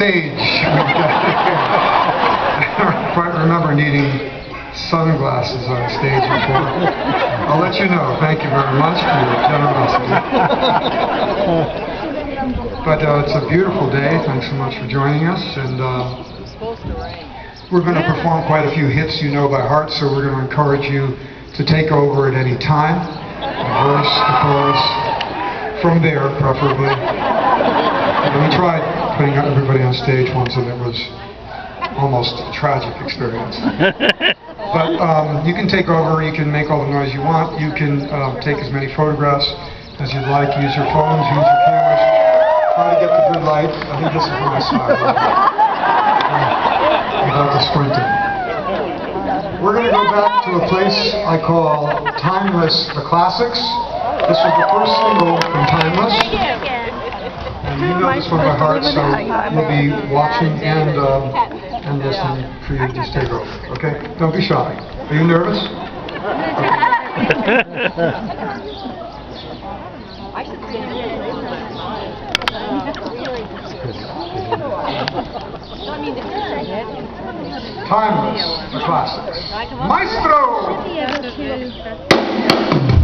stage. I quite remember needing sunglasses on stage before. I'll let you know. Thank you very much for your generosity. But it's a beautiful day. Thanks so much for joining us. And we're going to perform quite a few hits you know by heart, so we're going to encourage you to take over at any time. The verse, the chorus, from there, preferably. And we tried putting everybody on stage once, and it was almost a tragic experience. But you can take over, you can make all the noise you want, you can take as many photographs as you'd like, use your phones, use your cameras, try to get the good light. I think this is my side. Without the squinting. We're going to go back to a place I call Timeless the Classics. This was the first single from Timeless. And you know this one by heart, so we'll be watching and listening for you to just take over. Okay? Don't be shy. Are you nervous? Timeless, the classics. Maestro!